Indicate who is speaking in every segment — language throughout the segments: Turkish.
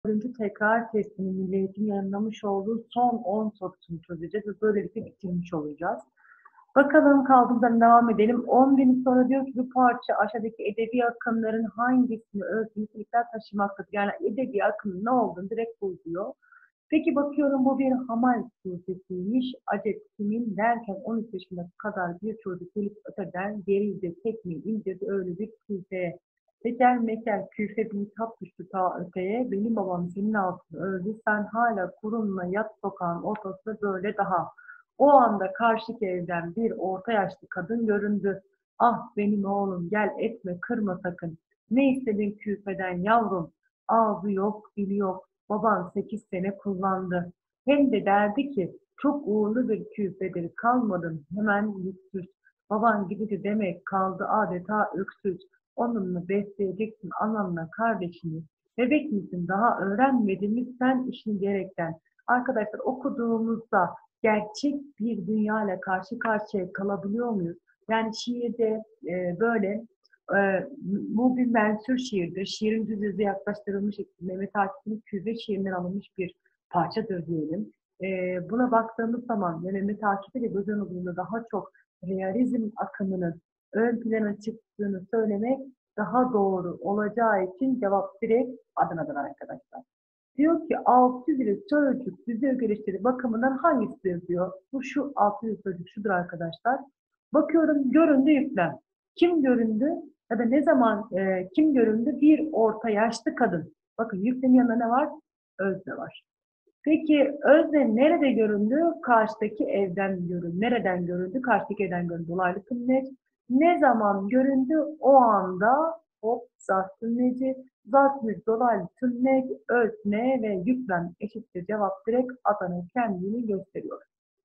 Speaker 1: 4. tekrar testini Milli Eğitim yayınlamış olduğu son 10 sorusunu çözeceğiz ve böylelikle bitirmiş olacağız. Bakalım kaldığımızdan devam edelim. 10 gün sonra diyor ki bu parça aşağıdaki edebi akımların hangisini öz nitelikler taşımaktadır? Yani edebi akımın ne olduğunu direkt bul diyor. Peki bakıyorum bu bir Hamal suresiymiş. Acep kimin derken 13 yaşına kadar bir çocuk gelip öteden geriydi, tekmeyi indirdi öyle bir küfeye. Teker meker küfe bir tap düştü ta öteye. Benim babam senin altında öldü. Sen hala kurunla yat sokağın ortasında böyle daha. O anda karşıki evden bir orta yaşlı kadın göründü. Ah benim oğlum gel etme kırma sakın. Ne istedin küfeden yavrum? Ağzı yok, dili yok. Baban 8 sene kullandı. Hem de derdi ki çok uğurlu bir küfedir kalmadın hemen yüksüz. Baban gidince demek kaldı adeta öksüz. Onunla besleyeceksin ananla kardeşini. Bebek misin daha öğrenmedin mi sen işini gerekten. Arkadaşlar okuduğumuzda gerçek bir dünya ile karşı karşıya kalabiliyor muyuz? Yani şiirde böyle bu bir mensur şiirdir. Şiirin düz yazı yaklaştırılmış Mehmet Akif'in Küve şiirinden alınmış bir parçadır diyelim. Buna baktığımız zaman ve Mehmet Akif'e de göz önünde daha çok realizm akımının ön plana çıktığını söylemek daha doğru olacağı için cevap direkt Adana'dan arkadaşlar. Diyor ki 600 sözcük düzey göreçleri bakımından hangisidir diyor. Bu şu 600 sözcük şudur arkadaşlar. Bakıyorum göründü yüklem. Kim göründü ya da ne zaman kim göründü? Bir orta yaşlı kadın. Bakın yüklemin yanında ne var? Özne var. Peki özne nerede göründü? Karşıdaki evden göründü. Nereden göründü? Karşıdaki evden göründü. Dolaylı tümleç. Ne zaman göründü? O anda hop zat tümleci. Zat bir dolaylı tümleç, özne ve yüklem eşittir. Cevap direkt Adana kendini gösteriyor.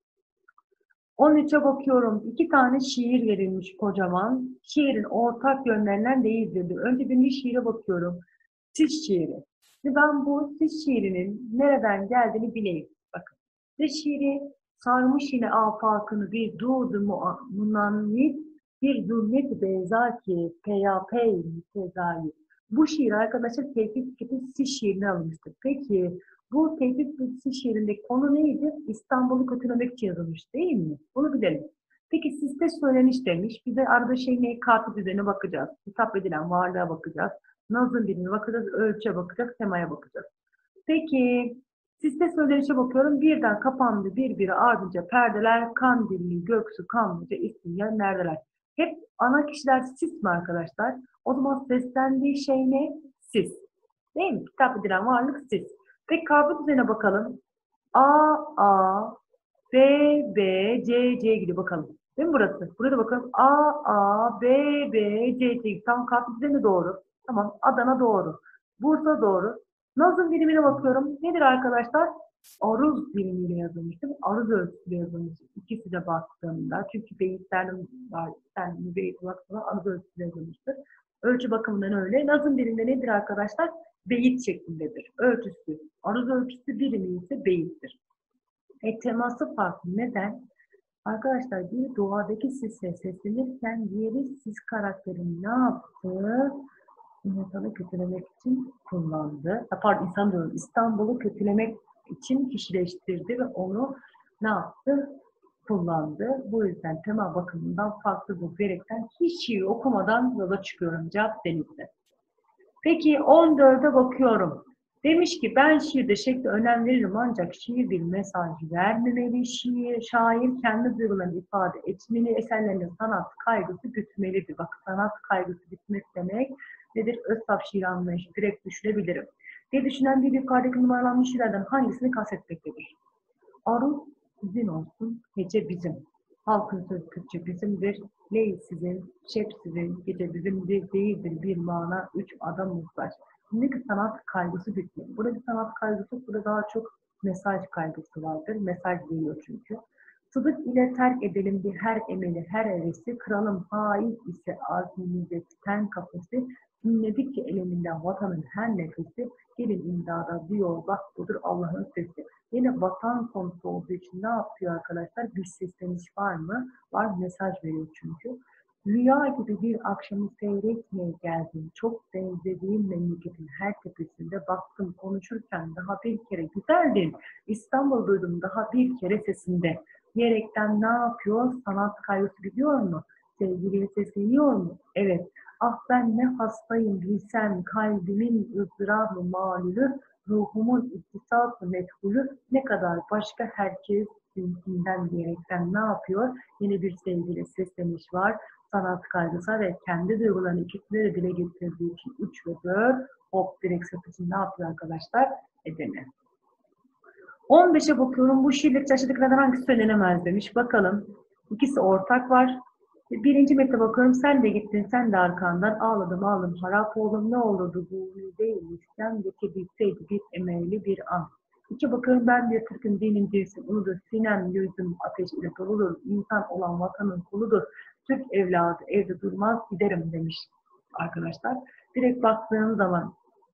Speaker 1: 13'e bakıyorum. 2 tane şiir verilmiş kocaman. Şiirin ortak yönlerinden değildir. Önce bir şiire bakıyorum. Sis şiiri. Şimdi ben bu sis şiirinin nereden geldiğini bileyim. Bakın. Sis şiiri sarmış yine afakını bir durdu munannit bir zulmet beyzaki peyapey mütezayir. Bu şiir arkadaşlar Tevfik Fikret'in sis şiirine alınmıştır. Peki bu Tevfik Fikret'in şiirindeki konu neydi? İstanbul'u kötülemek için yazılmış değil mi? Bunu bilelim. Peki siste söyleniş demiş. Bir de arada şey ne? Kartı düzene bakacağız. Hitap edilen varlığa bakacağız. Nazım birine bakacağız, ölçüye bakacağız, temaya bakacağız. Peki, siste söylenişe bakıyorum. Birden kapandı birbiri ardınca perdeler, Kandilli, Göksu, Kanlıca, İstinye, neredeler? Hep ana kişiler siz mi arkadaşlar? O zaman seslendiği şey ne? Siz. Değil mi? Kitap edilen varlık siz. Peki karpuz düzene bakalım. A, A, B, B, C, C gibi bakalım. Değil mi burası? Burada bakalım. A, A, B, B, C, C. Tam karpuz düzeni doğru. Tamam. Adana doğru. Bursa doğru. Nazım birimine bakıyorum. Nedir arkadaşlar? Aruz birimiyle yazılmış değil mi? Aruz ölçüsüyle yazılmış. İkisi de baktığımda. Çünkü beyitlerin var. Yani beyit baktığımda aruz ölçüsüyle yazılmıştır. Ölçü bakımından öyle. Nazım biriminde nedir arkadaşlar? Beyit şeklindedir. Ölçüsü. Aruz ölçüsü birimi ise beyittir. Teması farklı. Neden? Arkadaşlar bir doğadaki sise seslenirken diğeri siz karakterini ne yaptı? İnsanı kötülemek için kullandı. Pardon insan diyorum. İstanbul'u kötülemek için kişileştirdi ve onu ne yaptı? Kullandı. Bu yüzden tema bakımından farklı bu gerekten hiç şiir okumadan yola çıkıyorum. Cevap denizde. Peki 14'e bakıyorum. Demiş ki ben şiirde şekle önem veririm ancak şiir bir mesaj vermemeli. Şair kendi duygularını ifade etmeli. Eserlerinin sanat kaygısı gütmelidir. Bak sanat kaygısı gütmek demek nedir? Özsaf şiir anlayışı direkt düşünebilirim. Diye düşünen bir yukarıdaki numaralanmış şiirlerden hangisini kastetmektedir? Aruz sizin olsun, hece bizim. Halkın sözü Türkçe bizimdir. Ley sizin, şep sizin, gece bizimdir, değildir bir mana, üç adam muhtaç. Şimdiki sanat kaygısı bitmiyor. Burada bir sanat kaygısı, burada daha çok mesaj kaygısı vardır. Mesaj veriyor çünkü. Sıdık ile terk edelim bir her emeli, her hevesi, kralım hain ise azmimizde ten kafesi, dinledikçe eleminden vatanın her nefesi, gelin imdada diyor, bak budur Allah'ın sesi. Yine vatan konusu olduğu için ne yapıyor arkadaşlar? Bir sesleniş var mı? Var, mesaj veriyor çünkü. Rüya gibi bir akşamı seyretmeye geldim. Çok benzediğim memleketin her tepesinde baktım konuşurken daha bir kere güzeldin. İstanbul duydum daha bir kere sesinde. Diyerekten ne yapıyor? Sanat kaygısı gidiyor mu? Sevgiliye sesleniyor mu? Evet. Ah ben ne hastayım bilsen kalbimin ızdırabı malülü, ruhumun iktisatı meşgulü, ne kadar başka herkes bizimkinden diyerekten ne yapıyor? Yine bir sevgili sesleniş var. Sanat kaygısı ve kendi duygularını ikisiyle dile getirdiği için 3 ve 4 hop direkt sepeti ne yapıyor arkadaşlar? Edene. 15'e bakıyorum. Bu şiirlik aşağıdakilerden hangisi söylenemez demiş. Bakalım. İkisi ortak var. Birinci metne bakıyorum. Sen de gittin, sen de arkandan. Ağladım, ağladım, harap oldum. Ne olurdu bu değil. İsyan geçebilseydi bir emeğli bir an. İki bakıyorum. Ben bir Türk'ün dinin değilsin. Unudur. Sinem, yüzüm ateş ile doludur. İnsan olan vatanın kuludur. Türk evladı evde durmaz giderim demiş arkadaşlar. Direkt baktığım zaman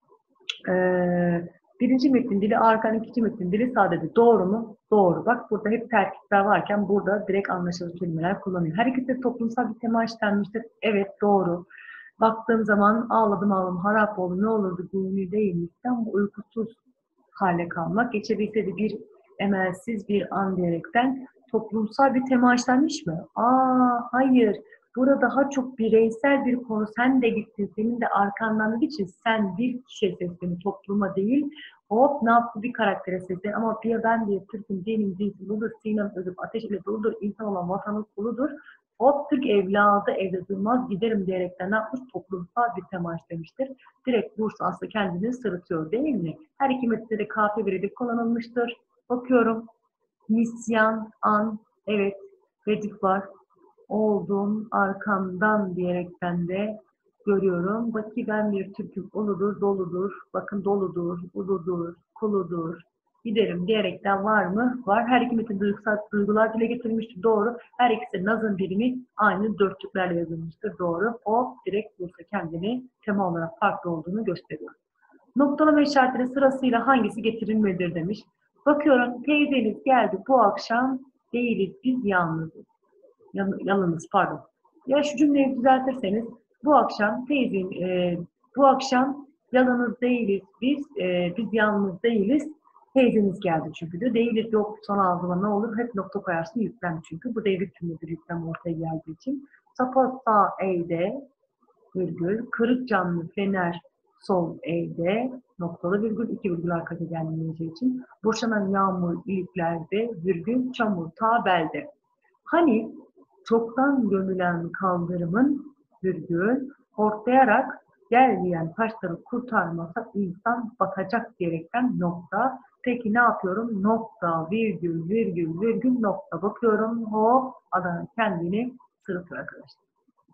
Speaker 1: birinci metin dili arkan, ikinci metin dili sadede. Doğru mu? Doğru. Bak burada hep terkipler varken burada direkt anlaşılır kelimeler kullanıyor. Her ikisi de toplumsal bir tema işlenmiştir. Evet doğru. Baktığım zaman ağladım ağladım harap oldum ne olurdu gönlü değilmişten bu uykusuz hale kalmak. Geçebilseydi bir emelsiz bir an diyerekten toplumsal bir tema işlenmiş mi? Hayır. Burada daha çok bireysel bir konu. Sen de gittin, senin de arkandan dediği için sen bir kişiye sesleni topluma değil. Hop ne yaptı bir karaktere sesleni ama bir ben diye Türk'ün dinim değilsin. Budur sinem özüp ateş ile doludur. İnsan olan vatanın kuludur. Hop Türk evladı evde durmaz giderim diyerekten ne yapmış? Toplumsal bir tema işlemiştir. Direkt Bursa aslında kendini sırıtıyor değil mi? Her iki metinde de kafiye verilip kullanılmıştır. Bakıyorum. Nisyan, an, evet, redif var. Oldum arkamdan diyerekten de görüyorum. Bak ki ben bir Türk'üm, uludur, doludur, bakın doludur, uludur, kuludur, giderim diyerekten var mı? Var. Her iki metin duygusal duygular dile getirilmiştir. Doğru. Her ikisi nazım birimi aynı dörtlüklerle yazılmıştır. Doğru. O direkt Bursa kendini tema olarak farklı olduğunu gösteriyor. Noktalama işaretleri sırasıyla hangisi getirilmelidir demiş. Bakıyorum teyzeniz geldi bu akşam değiliz biz yalnızız. Yalnız pardon. Ya şu cümleyi düzeltirseniz bu akşam bu akşam yalnız değiliz biz yalnız değiliz. Teyzeniz geldi çünkü de değiliz yok son ağzıma ne olur hep nokta koyarsın yüklem çünkü bu devlet cümledir yüklem ortaya geldiği için. Sapa sağ evde virgül kırık camlı fener sol evde noktalı virgül iki virgül arkada gelmeyeceği için boşanan yağmur iliklerde virgül çamur ta belde. Hani çoktan gömülen kaldırımın virgül hortlayarak gel diyen taşları kurtarmasa insan batacak diyerekten nokta. Peki ne yapıyorum? Nokta, virgül, virgül, virgül, nokta. Bakıyorum hop Adana kendini sırıtıyor arkadaşlar.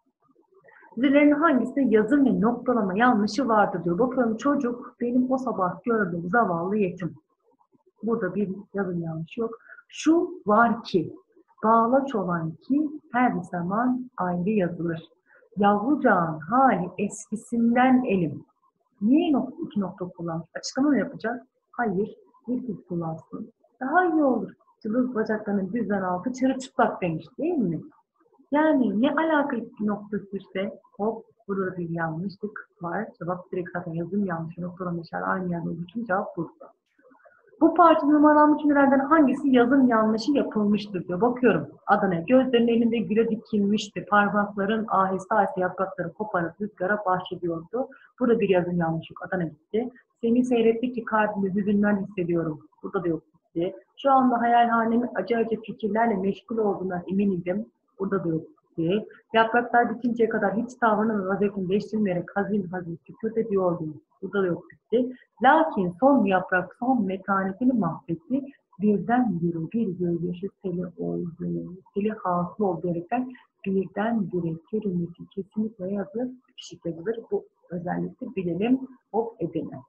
Speaker 1: Dizilerin hangisinde yazım ve noktalama yanlışı vardır diyor. Bakıyorum çocuk benim o sabah gördüğüm zavallı yetim. Burada bir yazım yanlışı yok. Şu var ki, bağlaç olan ki her zaman ayrı yazılır. Yavrucağın hali eskisinden elim. Niye iki nokta kullanmış? Açıklama mı yapacak? Hayır, virgül kullansın. Daha iyi olur. Cılız bacaklarının düzden altı çırılçıplak demiş değil mi? Yani ne alaka iki noktası işte hop burada bir yanlışlık var. Cevap direkt zaten yazım yanlışı noktalama işareti aynı yerde olduğu için cevap burada. Bu parçanın numaralanmış cümlelerden hangisi yazım yanlışı yapılmıştır diyor. Bakıyorum Adana gözlerinin elinde güle dikilmişti. Parmakların aheste aheste yaprakları koparıp rüzgara bahşediyordu. Burada bir yazım yanlışı yok. Adana gitti. Seni seyrettikçe kalbimde hüzünler hissediyorum. Burada da yok gitti. Şu anda hayalhanemin acı acı fikirlerle meşgul olduğundan emin idim. Burada da yok gitti. Yapraklar bitinceye kadar hiç tavrını ve vaziyetini değiştirmeyerek hazin hazin sükût ediyordum. Burada da yok gitti. Lakin son yaprak son metanetini mahvetti. Birdenbire bir gözyaşı seli oldu. Seli hasıl oldu diyerekten birdenbire kelimesi kesinlikle yazılır, kişilik yazılır. Bu özellikle bilelim, hop edelim.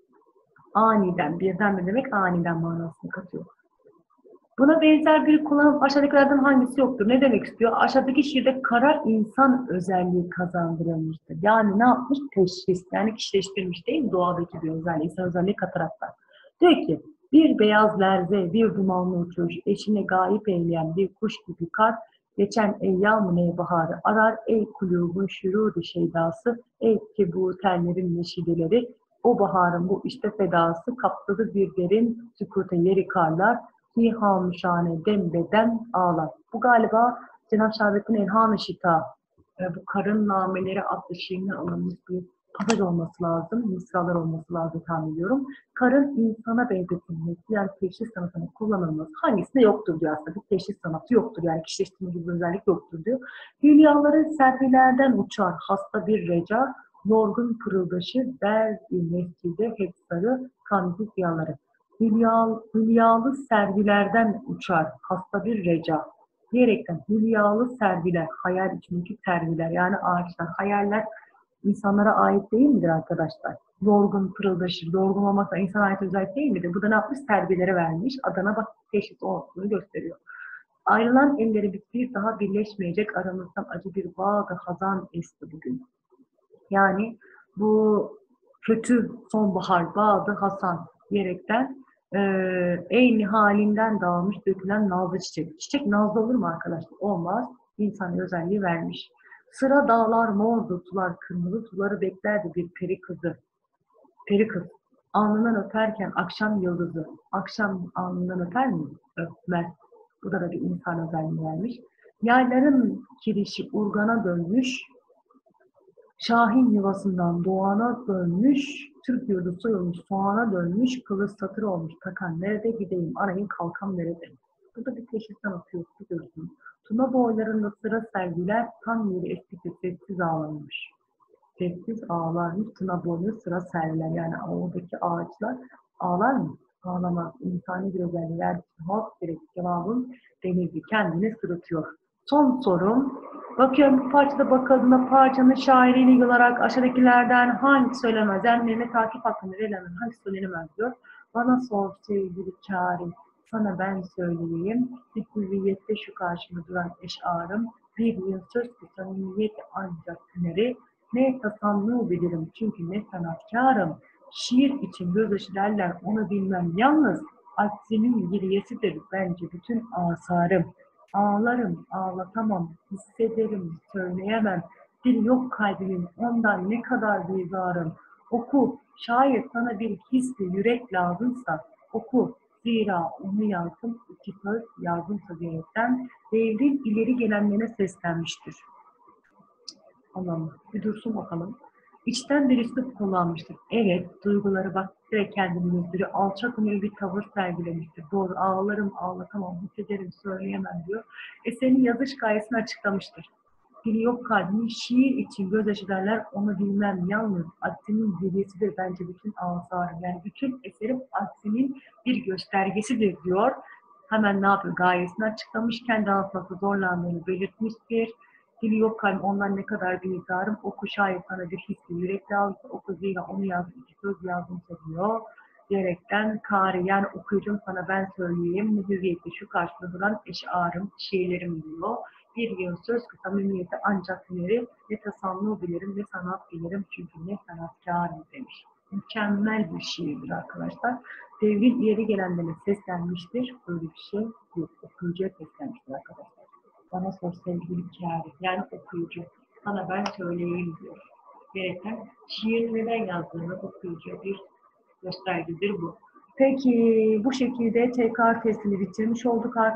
Speaker 1: Aniden, birdenbire demek aniden manasını katıyor. Buna benzer bir kullanım aşağıdakilerden hangisi yoktur? Ne demek istiyor? Aşağıdaki şiirde karar insan özelliği kazandırılmıştır. Yani ne yapmış? Teşhis. Yani kişileştirmiş değil mi? Doğadaki bir özelliği, insan özelliği kataraklar. Diyor ki, bir beyaz lerze, bir dumanlı uçuş, eşine gayip eyleyen bir kuş gibi kar, Geçen eyyam-ı nevbaharı arar, ey kulubun şurudu şeydası, ey tebu tellerin neşideleri, o baharın bu işte fedası, kaptadı bir derin sükûte yeri karlar, ki hamuşane dembeden ağlar. Bu galiba Cenab-ı Şahabettin Elham-ı Şita, bu Karın Nameleri adlı şiirinden alınmış bir pasaj olması lazım, mısralar olması lazım tahmin ediyorum. Karın insana benzetilmesi, yani teşhis sanatının kullanılması hangisinde yoktur diyor aslında. Bir teşhis sanatı yoktur, yani kişileştirme gibi bir özellik yoktur diyor. Hülyaları serpilerden uçar, hasta bir reca, yorgun pırıldaşı, der-i mescide hep sarı, kandil ziyaları. Hülyalı servilerden uçar, hasta bir reca diyerekten hülyalı serviler, hayal içindeki serviler yani ağaçlar, hayaller insanlara ait değil midir arkadaşlar? Yorgun, pırıldaşır, yorgun olmak da insana ait özellik değil midir? Bu da ne yapmış? Servilere vermiş. Adana bak teşhis olduğunu gösteriyor. Ayrılan elleri bir daha birleşmeyecek aramızdan acı bir bağ-ı hazan esti bugün. Yani bu kötü sonbahar bağdı Hasan diyerekten eyni halinden dağılmış dökülen nazlı çiçek. Çiçek nazlı olur mu arkadaşlar? Olmaz. İnsan özelliği vermiş. Sıra dağlar mordu, sular kırmızı, suları beklerdi bir peri kızı. Peri kız. Alnından öperken akşam yıldızı. Akşam alnından öper mi? Öpmez. Bu da bir insan özelliği vermiş. Yayların kirişi urgana dönmüş, Şahin yuvasından doğana dönmüş, Türk yurdu soyulmuş, soğana dönmüş, kılıç satır olmuş, takan nerede gideyim, arayın kalkam nerede? Burada bir teşhisten atıyor, biliyorsunuz. Tuna boylarında sıra sergiler, tam yeri eskisi sessiz ağlamış. Sessiz ağlarmış, tuna boylu sıra sergiler. Yani oradaki ağaçlar ağlar mı? Ağlamaz. İnsani bir özelliği verdiği halk direkt cevabın denizli kendini sırıtıyor. Son sorum. Bakıyorum bu parçada bakıldığında parçanın şairliğini olarak aşağıdakilerden hangisi söylemez? Yani Mehmet takip hakkında verilen hangisi söylenemez diyor. Bana sor sevgili kârim, sana ben söyleyeyim. Bir hüviyette şu karşımda duran eşarım, bir yıl söz ki samimiyet ancak hüneri, ne tasanlığı bilirim çünkü ne sanatkarım. Şiir için gözyaşı derler onu bilmem yalnız, aksinin giriyesidir bence bütün asarım. Ağlarım, ağlatamam, hissederim, söyleyemem. Dil yok kalbimin, ondan ne kadar bezarım. Oku, şayet sana bir hisli yürek lazımsa, oku. Zira onu yazdım, iki söz yazımsa diyerekten devrin ileri gelenlerine seslenmiştir. Allah'ım bir dursun bakalım. İçten bir üslup kullanmıştır. Evet, duyguları bak direkt kendini gösteriyor. Alçak umurlu bir tavır sergilemiştir. Doğru, ağlarım, ağlatamam, hissederim, söyleyemem diyor. Eserin yazış gayesini açıklamıştır. Dili yok kalbinin şiir için gözyaşı derler, onu bilmem yalnız aksinin hediyesidir bence bütün asarım. Yani bütün eserim aksinin bir göstergesidir diyor. Hemen ne yapıyor? Gayesini açıklamış, kendi anlatmakta zorlandığını belirtmiştir. Dili yok kalbim ondan ne kadar bir izarım. Oku şayet sana bir hissi yürekli alsa oku zira onu yazdım iki söz yazdım diyor. Diyerekten kari yani okuyucum sana ben söyleyeyim. Mühüriyeti şu karşıda duran eşarım, şiirlerim diyor. Bir yıl söz kısa memnuniyeti ancak hüneri ne tasanlığı bilirim ne sanat bilirim çünkü ne sanatkarım demiş. Mükemmel bir şiirdir arkadaşlar. Devrin ileri gelenlerine seslenmiştir. Böyle bir şey yok. Okuyucuya seslenmiştir arkadaşlar. Bana sor sevgili kâri, yani okuyucu. Sana ben söyleyeyim diyor. Gereken şiir neden yazdığını okuyucuya bir göstergedir bu. Peki bu şekilde tekrar testini bitirmiş olduk arkadaşlar.